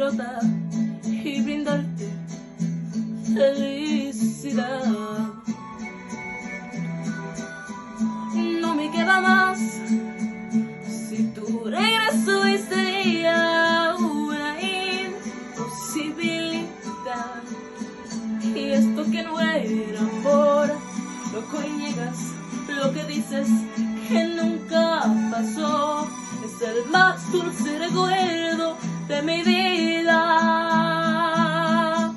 idiota y brindarte felicidad. No me queda más si tu regreso sería una imposibilidad. Y esto que no era amor, loco y niegas lo que dices que nunca pasó. Es el más dulce recuerdo de mi vida.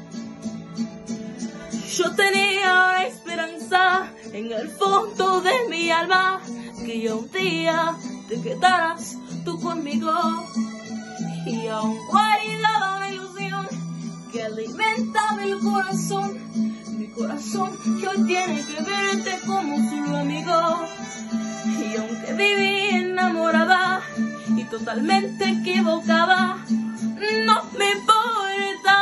Yo tenía una esperanza en el fondo de mi alma, que un día te quedaras tú conmigo. Y aún guardaba una ilusión que alimentaba el corazón, mi corazón que hoy tiene que verte como solo amigo. Y aunque viví enamorada y totalmente equivocada, no me importa,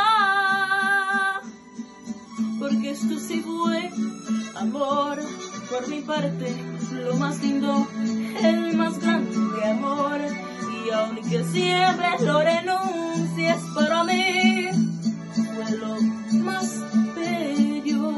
porque esto sí fue amor. Por mi parte, lo más lindo, el más grande amor. Y aunque siempre lo renuncies, para mí fue lo más bello.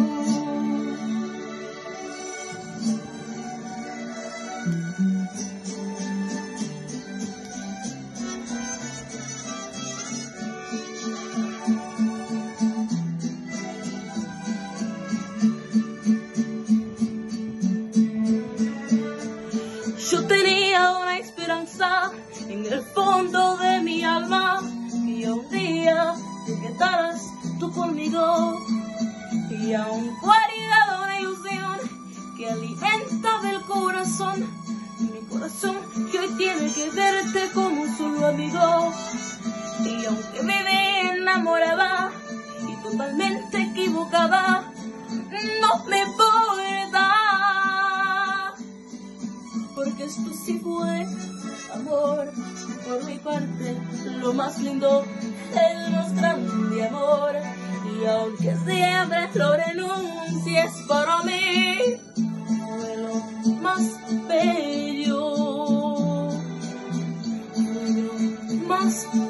Yo tenía una esperanza en el fondo de mi alma, y un día te quedaras tú conmigo. Y aún guardaba una ilusión que alimentaba el corazón, mi corazón que hoy tiene que verte como solo amigo. Y aunque viví enamorada y totalmente equivocada, no me importa, porque esto sí fue amor. Por mi parte, lo más lindo, el más grande amor. Y aunque siempre lo renuncies, para mí fue lo más bello, fue lo más